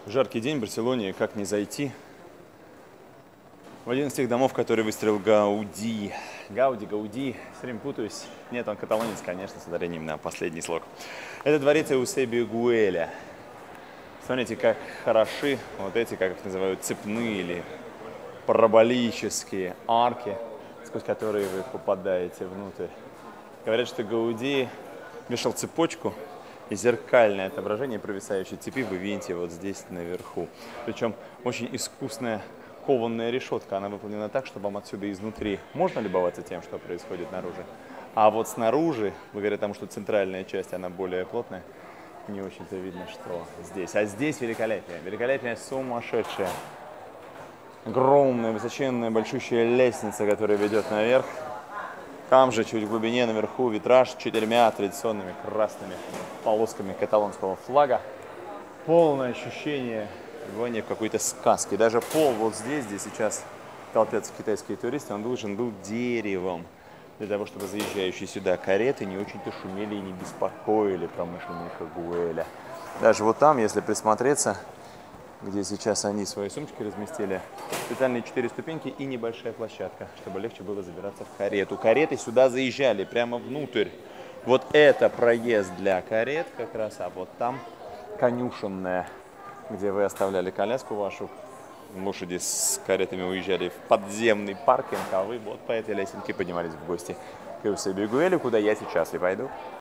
В жаркий день в Барселоне как не зайти в один из тех домов, который выстроил Гауди. Гауди, все время путаюсь. Нет, он каталонец, конечно, с ударением на последний слог. Это дворец Эусебио-Гуэля. Смотрите, как хороши вот эти, как их называют, цепные или параболические арки, сквозь которые вы попадаете внутрь. Говорят, что Гауди вешал цепочку, и зеркальное отображение провисающей цепи вы видите вот здесь наверху. Причем очень искусная кованная решетка. Она выполнена так, чтобы вам отсюда изнутри можно любоваться тем, что происходит наружу. А вот снаружи, благодаря тому, что центральная часть, она более плотная, не очень-то видно, что здесь. А здесь великолепие. Великолепие сумасшедшее. Огромная, высоченная, большущая лестница, которая ведет наверх. Там же, чуть в глубине, наверху, витраж с 4 традиционными красными полосками каталонского флага. Полное ощущение пребывания в какой-то сказке. Даже пол вот здесь, где сейчас толпятся китайские туристы, он должен был деревом. Для того, чтобы заезжающие сюда кареты не очень-то шумели и не беспокоили промышленника Гуэля. Даже вот там, если присмотреться, где сейчас они свои сумочки разместили, специальные 4 ступеньки и небольшая площадка, чтобы легче было забираться в карету. Кареты сюда заезжали прямо внутрь. Вот это проезд для карет как раз, а вот там конюшенная, где вы оставляли коляску вашу. Лошади с каретами уезжали в подземный паркинг, а вы вот по этой лесенке поднимались в гости к Эусебио-Гуэлю, куда я сейчас и пойду.